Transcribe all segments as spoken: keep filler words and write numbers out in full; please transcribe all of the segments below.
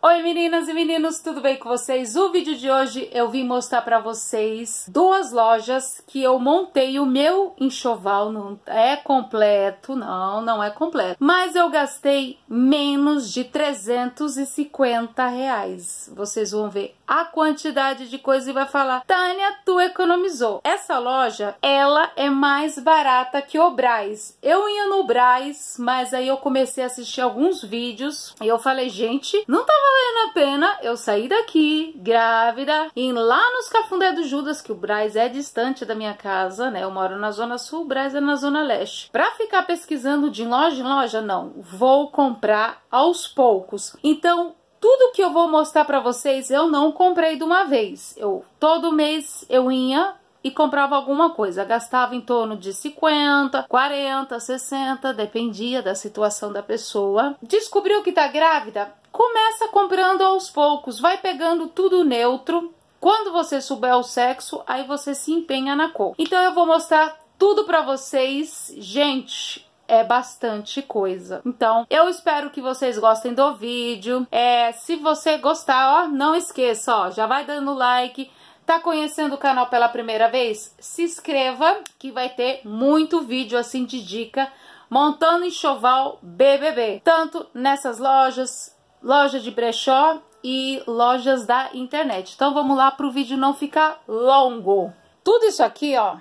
Oi meninas e meninos, tudo bem com vocês? O vídeo de hoje eu vim mostrar pra vocês duas lojas que eu montei o meu enxoval. Não é completo, não, não é completo, mas eu gastei menos de trezentos e cinquenta reais. Vocês vão ver a quantidade de coisa e vai falar: Tânia, tu economizou. Essa loja, ela é mais barata que o Brás. Eu ia no Brás, mas aí eu comecei a assistir alguns vídeos e eu falei, gente, não tá valendo a pena eu sair daqui, grávida, ir lá nos Cafundé do Judas, que o Brás é distante da minha casa, né? Eu moro na Zona Sul, o Brás é na Zona Leste. Pra ficar pesquisando de loja em loja, não. Vou comprar aos poucos. Então, tudo que eu vou mostrar pra vocês, eu não comprei de uma vez. Eu, todo mês eu ia e comprava alguma coisa, gastava em torno de cinquenta, quarenta, sessenta, dependia da situação da pessoa. Descobriu que tá grávida? Começa comprando aos poucos, vai pegando tudo neutro. Quando você souber o sexo, aí você se empenha na cor. Então eu vou mostrar tudo pra vocês, gente. É bastante coisa. Então, eu espero que vocês gostem do vídeo. É, se você gostar, ó, não esqueça, ó, já vai dando like. Tá conhecendo o canal pela primeira vez? Se inscreva, que vai ter muito vídeo assim de dica montando enxoval B B B. Tanto nessas lojas, loja de brechó e lojas da internet. Então vamos lá pro vídeo não ficar longo. Tudo isso aqui, ó,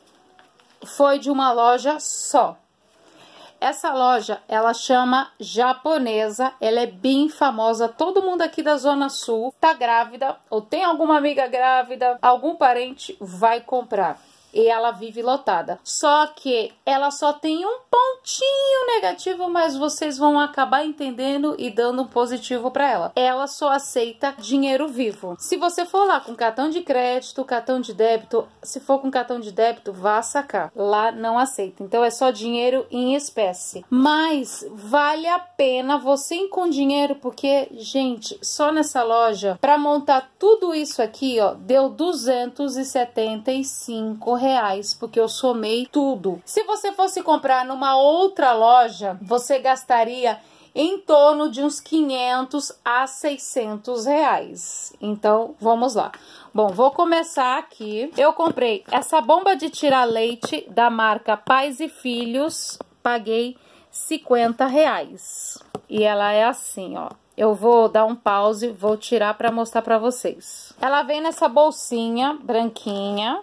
foi de uma loja só. Essa loja, ela chama Japonesa, ela é bem famosa, todo mundo aqui da Zona Sul tá grávida, ou tem alguma amiga grávida, algum parente vai comprar. E ela vive lotada. Só que ela só tem um pontinho negativo, mas vocês vão acabar entendendo e dando um positivo para ela. Ela só aceita dinheiro vivo. Se você for lá com cartão de crédito, cartão de débito, se for com cartão de débito, vá sacar. Lá não aceita. Então é só dinheiro em espécie. Mas vale a pena você ir com dinheiro, porque, gente, só nessa loja, para montar tudo isso aqui, ó, deu duzentos e setenta e cinco reais. Reais, porque eu somei tudo. Se você fosse comprar numa outra loja, você gastaria em torno de uns quinhentos a seiscentos reais. Então, vamos lá. Bom, vou começar aqui. Eu comprei essa bomba de tirar leite da marca Pais e Filhos, paguei cinquenta reais. E ela é assim, ó. Eu vou dar um pause, vou tirar para mostrar para vocês. Ela vem nessa bolsinha branquinha.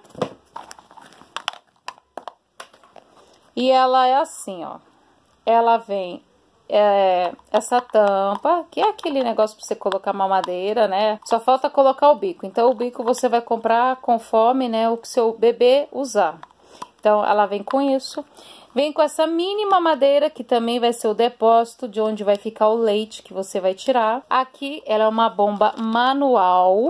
E ela é assim, ó, ela vem é, essa tampa, que é aquele negócio pra você colocar mamadeira, né? Só falta colocar o bico. Então, o bico você vai comprar conforme, né, o que seu bebê usar. Então, ela vem com isso. Vem com essa mini mamadeira, que também vai ser o depósito de onde vai ficar o leite que você vai tirar. Aqui, ela é uma bomba manual.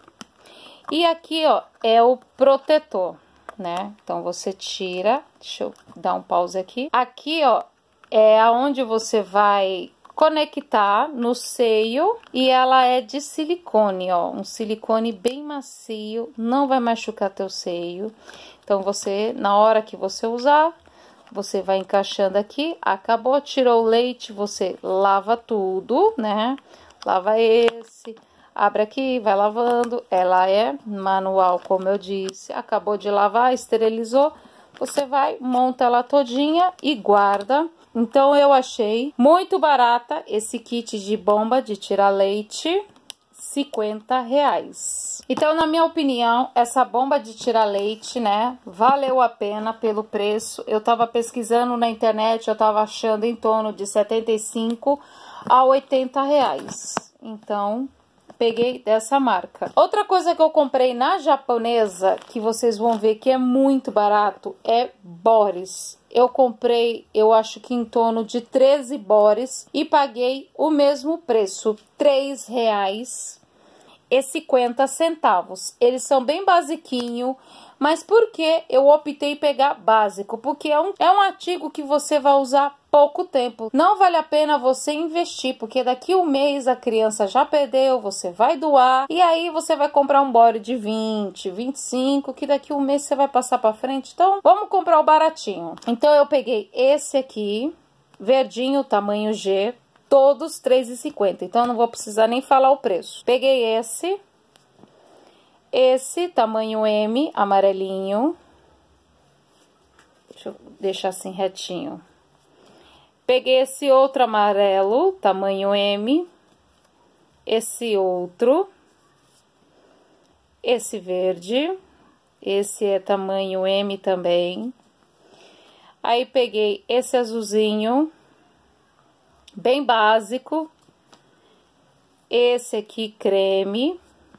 E aqui, ó, é o protetor, né? Então você tira, deixa eu dar um pause aqui. Aqui, ó, é aonde você vai conectar no seio e ela é de silicone, ó, um silicone bem macio, não vai machucar teu seio. Então você, na hora que você usar, você vai encaixando aqui, acabou, tirou o leite, você lava tudo, né? Lava esse, abre aqui, vai lavando. Ela é manual, como eu disse. Acabou de lavar, esterilizou. Você vai, monta ela todinha e guarda. Então, eu achei muito barata esse kit de bomba de tirar leite. cinquenta reais. Então, na minha opinião, essa bomba de tirar leite, né, valeu a pena pelo preço. Eu tava pesquisando na internet, eu tava achando em torno de setenta e cinco a oitenta reais. Então, peguei dessa marca. Outra coisa que eu comprei na Japonesa, que vocês vão ver que é muito barato, é bores. Eu comprei, eu acho que em torno de treze bores e paguei o mesmo preço, três reais e cinquenta centavos. Eles são bem basiquinho, mas por que eu optei em pegar básico? Porque é um, é um artigo que você vai usar pouco tempo. Não vale a pena você investir, porque daqui um mês a criança já perdeu, você vai doar, e aí você vai comprar um body de vinte, vinte e cinco, que daqui um mês você vai passar pra frente. Então, vamos comprar o baratinho. Então, eu peguei esse aqui, verdinho, tamanho G, todos três reais e cinquenta centavos. Então, não vou precisar nem falar o preço. Peguei esse. Esse, tamanho M, amarelinho. Deixa eu deixar assim retinho. Peguei esse outro amarelo, tamanho M. Esse outro. Esse verde. Esse é tamanho M também. Aí, peguei esse azulzinho, bem básico. Esse aqui, creme.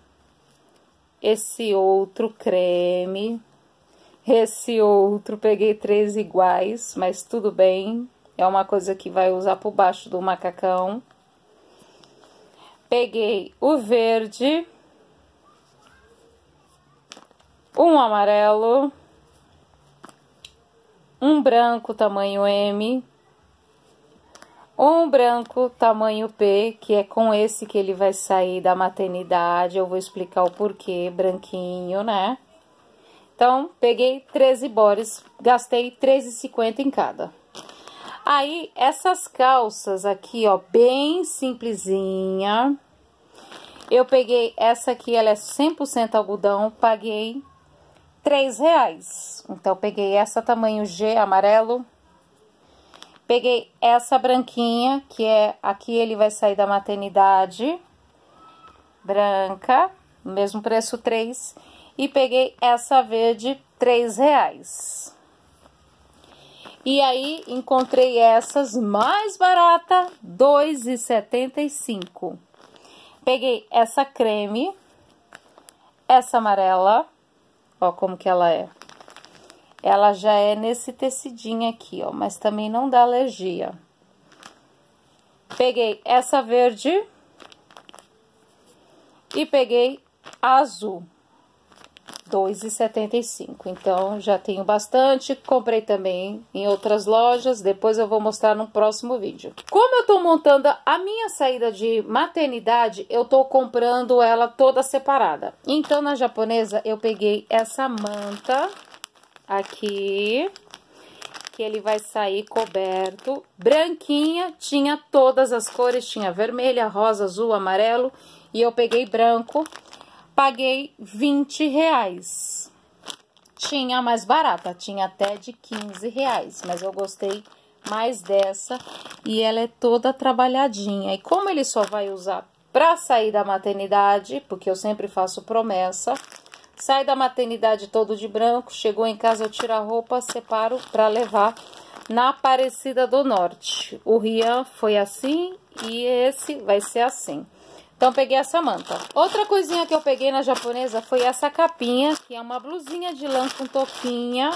Esse outro, creme. Esse outro, peguei três iguais, mas tudo bem. É uma coisa que vai usar por baixo do macacão. Peguei o verde. Um amarelo. Um branco tamanho M, um branco tamanho P, que é com esse que ele vai sair da maternidade. Eu vou explicar o porquê, branquinho, né? Então, peguei treze bores, gastei três reais e cinquenta centavos em cada. Aí, essas calças aqui, ó, bem simplesinha. Eu peguei essa aqui, ela é cem por cento algodão, paguei três reais. Então, peguei essa tamanho G, amarelo. Peguei essa branquinha, que é... Aqui ele vai sair da maternidade. Branca, mesmo preço, três. E peguei essa verde, três reais. E aí, encontrei essas mais barata, dois reais e setenta e cinco centavos. Peguei essa creme. Essa amarela. Ó, como que ela é. Ela já é nesse tecidinho aqui, ó, mas também não dá alergia. Peguei essa verde. E peguei a azul. dois reais e setenta e cinco centavos. Então, já tenho bastante. Comprei também em outras lojas. Depois eu vou mostrar no próximo vídeo. Como eu tô montando a minha saída de maternidade, eu tô comprando ela toda separada. Então, na japonesa, eu peguei essa manta aqui, que ele vai sair coberto. Branquinha, tinha todas as cores. Tinha vermelha, rosa, azul, amarelo. E eu peguei branco. Paguei vinte reais. Tinha mais barata, tinha até de quinze reais, mas eu gostei mais dessa e ela é toda trabalhadinha. E como ele só vai usar para sair da maternidade, porque eu sempre faço promessa, sai da maternidade todo de branco, chegou em casa eu tiro a roupa, separo para levar na Aparecida do Norte. O Rian foi assim e esse vai ser assim. Então, peguei essa manta. Outra coisinha que eu peguei na japonesa foi essa capinha, que é uma blusinha de lã com touquinha,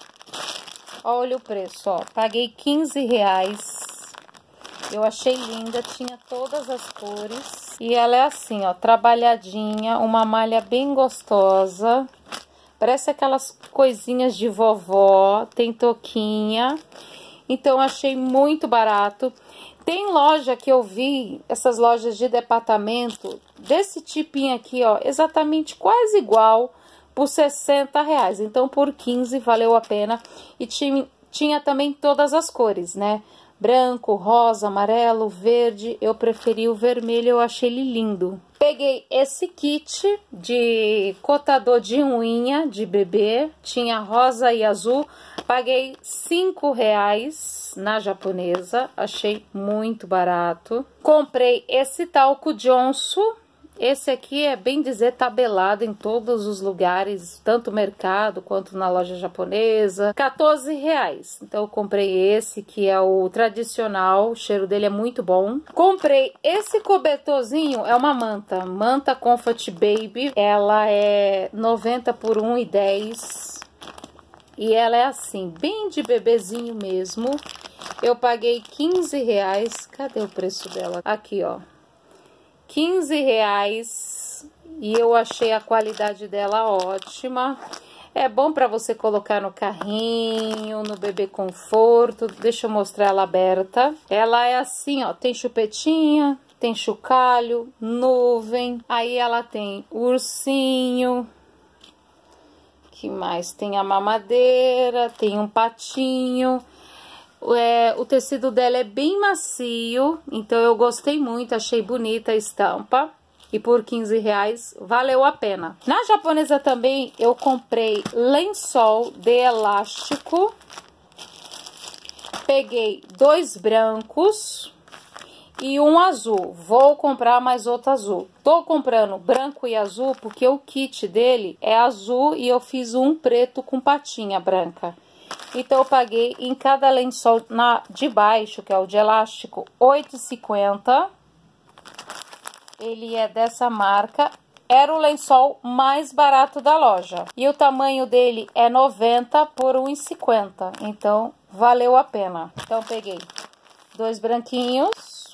ó. Olha o preço, ó. Paguei quinze reais. Eu achei linda, tinha todas as cores. E ela é assim, ó, trabalhadinha, uma malha bem gostosa. Parece aquelas coisinhas de vovó, tem touquinha. Então, achei muito barato. Tem loja que eu vi, essas lojas de departamento, desse tipinho aqui, ó, exatamente quase igual, por sessenta reais. Então, por quinze valeu a pena. E tinha, tinha também todas as cores, né? Branco, rosa, amarelo, verde. Eu preferi o vermelho, eu achei ele lindo. Peguei esse kit de cotador de unha de bebê. Tinha rosa e azul. Paguei cinco reais na japonesa. Achei muito barato. Comprei esse talco Johnson. Esse aqui é, bem dizer, tabelado em todos os lugares, tanto no mercado quanto na loja japonesa. quatorze reais. Então, eu comprei esse, que é o tradicional. O cheiro dele é muito bom. Comprei esse cobertorzinho, é uma manta. Manta Comfort Baby. Ela é noventa por um e dez. E ela é assim, bem de bebezinho mesmo. Eu paguei quinze reais. Cadê o preço dela? Aqui, ó. quinze reais e eu achei a qualidade dela ótima. É bom para você colocar no carrinho, no bebê conforto. Deixa eu mostrar ela aberta. Ela é assim, ó, tem chupetinha, tem chocalho, nuvem. Aí ela tem ursinho. Que mais? Tem a mamadeira, tem um patinho. É, o tecido dela é bem macio, então eu gostei muito, achei bonita a estampa. E por quinze reais valeu a pena. Na Japonesa também eu comprei lençol de elástico. Peguei dois brancos e um azul. Vou comprar mais outro azul. Tô comprando branco e azul porque o kit dele é azul e eu fiz um preto com patinha branca. Então eu paguei em cada lençol na, de baixo, que é o de elástico, oito reais e cinquenta centavos. Ele é dessa marca. Era o lençol mais barato da loja. E o tamanho dele é noventa por um real e cinquenta centavos. Então, valeu a pena. Então, peguei dois branquinhos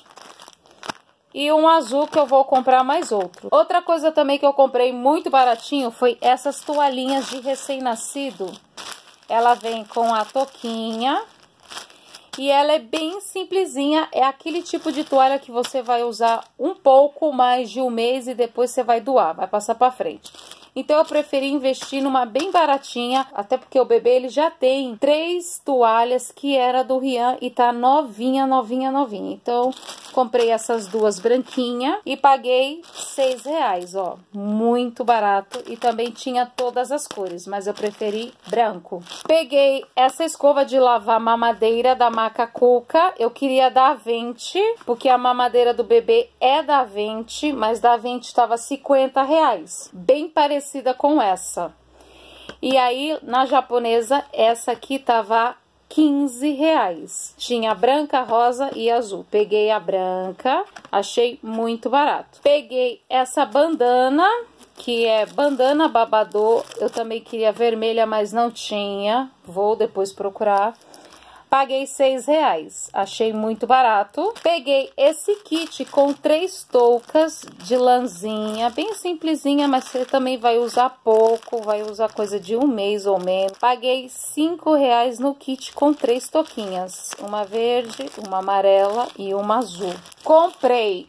e um azul que eu vou comprar mais outro. Outra coisa também que eu comprei muito baratinho foi essas toalhinhas de recém-nascido. Ela vem com a touquinha. E ela é bem simplesinha, é aquele tipo de toalha que você vai usar um pouco mais de um mês e depois você vai doar, vai passar pra frente. Então eu preferi investir numa bem baratinha, até porque o bebê ele já tem três toalhas que era do Rian e tá novinha, novinha, novinha. Então comprei essas duas branquinhas e paguei seis reais, ó, muito barato. E também tinha todas as cores, mas eu preferi branco. Peguei essa escova de lavar mamadeira da marca Cuca, eu queria da Aventi, porque a mamadeira do bebê é da Aventi, mas da Aventi estava cinquenta reais, bem parecida com essa. E aí na Japonesa essa aqui tava quinze reais. Tinha branca, rosa e azul. Peguei a branca, achei muito barato. Peguei essa bandana, que é bandana babador. Eu também queria vermelha, mas não tinha. Vou depois procurar. Paguei seis reais, achei muito barato. Peguei esse kit com três toucas de lãzinha, bem simplesinha, mas você também vai usar pouco, vai usar coisa de um mês ou menos. Paguei cinco reais no kit com três touquinhas, uma verde, uma amarela e uma azul. Comprei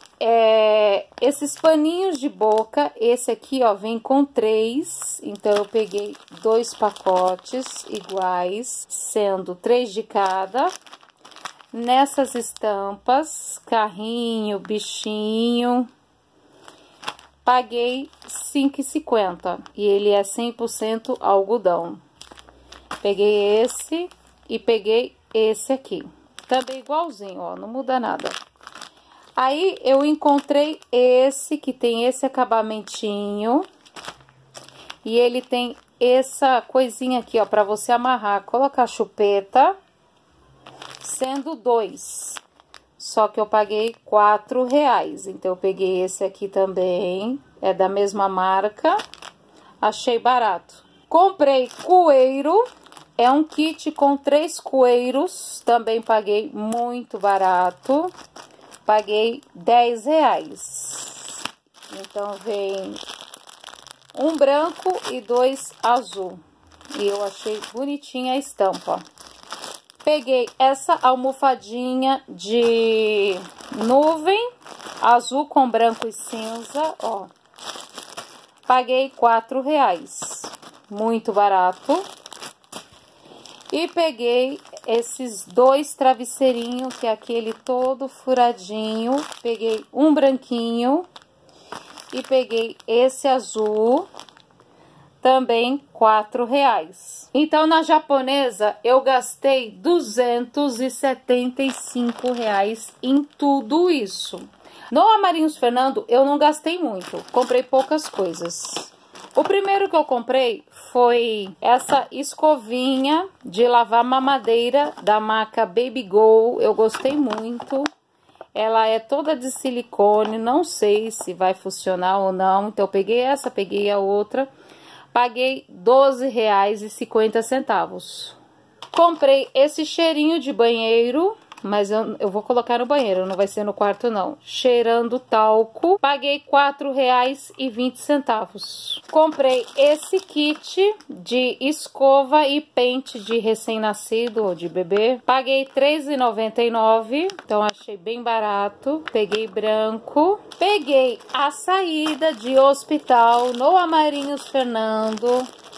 É, esses paninhos de boca, esse aqui, ó, vem com três, então eu peguei dois pacotes iguais, sendo três de cada, nessas estampas, carrinho, bichinho, paguei cinco reais e cinquenta centavos, e ele é cem por cento algodão. Peguei esse e peguei esse aqui, também igualzinho, ó, não muda nada. Aí eu encontrei esse, que tem esse acabamentinho. E ele tem essa coisinha aqui, ó, pra você amarrar, colocar a chupeta. Sendo dois. Só que eu paguei quatro reais. Então eu peguei esse aqui também. É da mesma marca. Achei barato. Comprei coeiro. É um kit com três coeiros. Também paguei muito barato. Paguei dez reais. Então, vem um branco e dois azul. E eu achei bonitinha a estampa. Peguei essa almofadinha de nuvem, azul com branco e cinza, ó. Paguei quatro reais. Muito barato. E peguei esses dois travesseirinhos, que é aquele todo furadinho. Peguei um branquinho e peguei esse azul, também quatro reais. Então, na Japonesa, eu gastei duzentos e setenta e cinco reais em tudo isso. No Amarinhos Fernando, eu não gastei muito, comprei poucas coisas. O primeiro que eu comprei foi essa escovinha de lavar mamadeira da marca Baby Go. Eu gostei muito. Ela é toda de silicone, não sei se vai funcionar ou não. Então eu peguei essa, peguei a outra. Paguei doze reais e cinquenta centavos. Comprei esse cheirinho de banheiro, mas eu, eu vou colocar no banheiro, não vai ser no quarto não. Cheirando talco, paguei quatro reais e vinte centavos. Comprei esse kit de escova e pente de recém-nascido ou de bebê. Paguei três reais e noventa e nove centavos, então achei bem barato. Peguei branco. Peguei a saída de hospital no Amarinhos Fernando.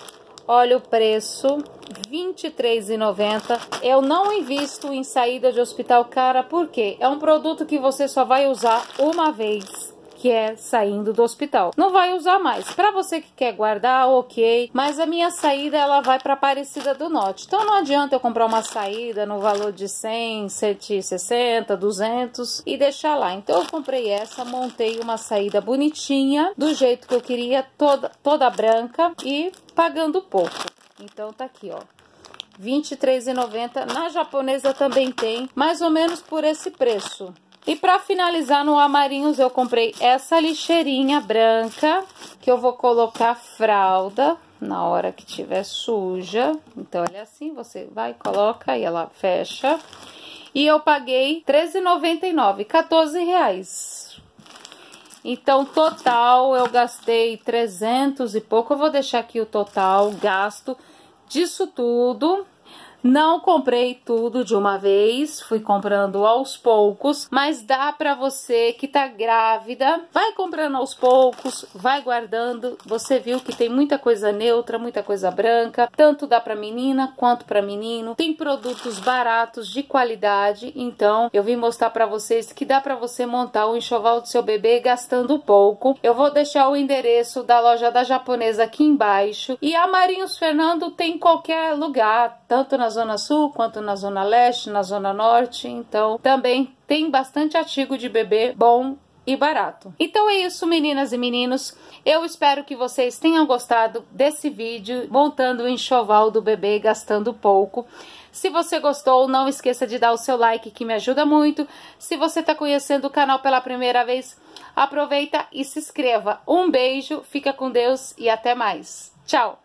Olha o preço, vinte e três reais e noventa centavos. Eu não invisto em saída de hospital cara, porque é um produto que você só vai usar uma vez, que é saindo do hospital. Não vai usar mais. Para você que quer guardar, ok. Mas a minha saída, ela vai para Aparecida do Norte. Então não adianta eu comprar uma saída no valor de cem, cento e sessenta, duzentos e deixar lá. Então eu comprei essa, montei uma saída bonitinha, do jeito que eu queria, toda, toda branca e pagando pouco. Então tá aqui, ó. vinte e três reais e noventa centavos. Na Japonesa também tem, mais ou menos por esse preço. E para finalizar, no Amarinhos eu comprei essa lixeirinha branca, que eu vou colocar fralda na hora que tiver suja. Então, olha assim, você vai, coloca e ela fecha. E eu paguei treze reais e noventa e nove centavos, quatorze reais. Então, total, eu gastei trezentos e pouco. Eu vou deixar aqui o total gasto disso tudo. Não comprei tudo de uma vez, fui comprando aos poucos, mas dá pra você que tá grávida, vai comprando aos poucos, vai guardando. Você viu que tem muita coisa neutra, muita coisa branca, tanto dá pra menina quanto pra menino. Tem produtos baratos, de qualidade, então eu vim mostrar pra vocês que dá pra você montar o enxoval do seu bebê gastando pouco. Eu vou deixar o endereço da loja da Japonesa aqui embaixo, e a Marinhos Fernando tem em qualquer lugar, tanto na Zona Sul, quanto na Zona Leste, na Zona Norte. Então, também tem bastante artigo de bebê bom e barato. Então é isso, meninas e meninos. Eu espero que vocês tenham gostado desse vídeo, montando o enxoval do bebê gastando pouco. Se você gostou, não esqueça de dar o seu like, que me ajuda muito. Se você está conhecendo o canal pela primeira vez, aproveita e se inscreva. Um beijo, fica com Deus e até mais. Tchau!